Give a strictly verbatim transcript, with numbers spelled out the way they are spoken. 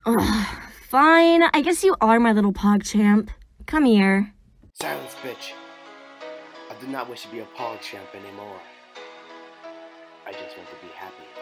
Ugh, fine. I guess you are my little PogChamp. Come here. Silence, bitch. I do not wish to be a PogChamp anymore. I just want to be happy.